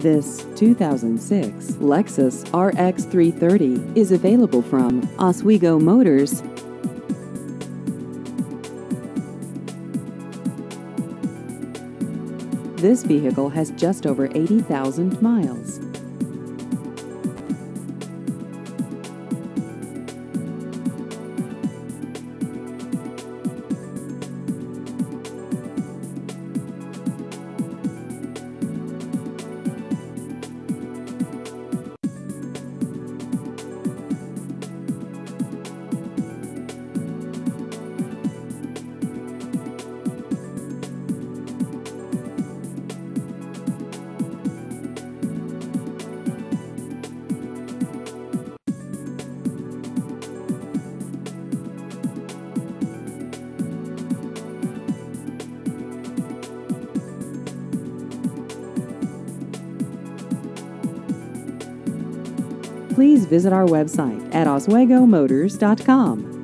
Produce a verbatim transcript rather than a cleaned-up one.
This two thousand six Lexus R X three thirty is available from Oswego Motors. This vehicle has just over eighty thousand miles. Please visit our website at oswego motors dot com.